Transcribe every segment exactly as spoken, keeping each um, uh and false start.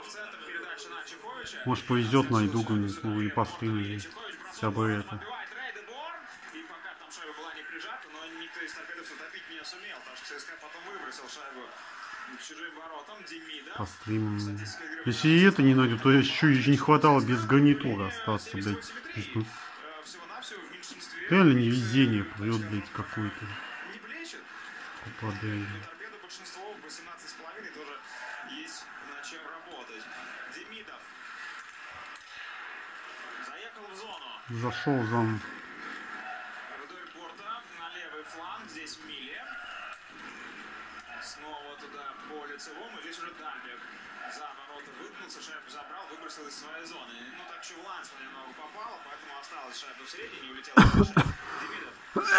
Может повезет, найду где-нибудь, ну и постримлю. Хотя бы это. Постримим. Если и это не найду, то еще и не хватало без гарнитура остаться, блядь. Реально невезение прет, блядь, какой-то. Попадание. Зашел в зону. На левый фланг, здесь Миле. Снова туда по лицевому, здесь уже Дальбек за ворота выткнулся, шайбу забрал, выбросил из своей зоны. Ну так еще в Лансман немного попало, поэтому осталась шайба в середине, улетела дальше. Демидов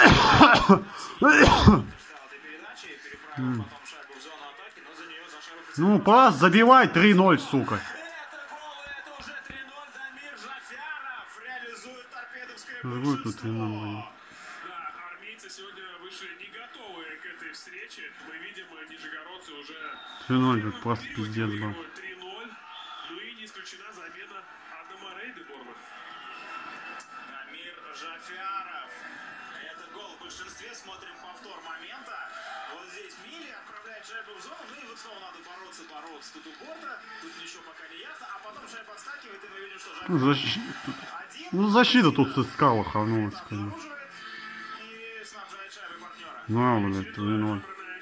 ждал этой передачи, переправил потом шайбу в зону атаки, но за нее за шайбу... Ну, пас, забивай три ноль, сука. Это гол, это уже три ноль, Дамир Джафяров реализует торпедовское Какой тут три ноль? Да, армейцы сегодня вышли не готовые к этой встрече. Мы видим, нижегородцы уже... три ноль, тут просто пиздец был. три ноль. Ну и не исключена замена Адама Рейдеборна. Дамир Джафяров. Это гол в большинстве. Смотрим повтор момента. Вот здесь Мили отправляет шайбу в зону. Ну и вот снова надо бороться, бороться. Тут у борта. Тут ничего пока не ясно. А потом шайба отскакивает, и мы видим, что Ну, Джафяров... защ... ну защита тут сыскала, хавнулась, конечно. И снабжает шайбой партнера. На, блядь, три ноль.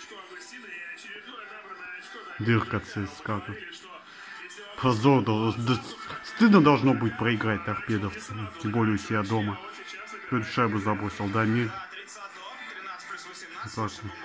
Дырка ЦСКА тут. Позор, да, стыдно должно быть проиграть торпедовцам, тем более у себя дома. Кто-то шайбу забросил, Дамир. тридцать одно, тринадцать плюс восемнадцать. Вот так вот.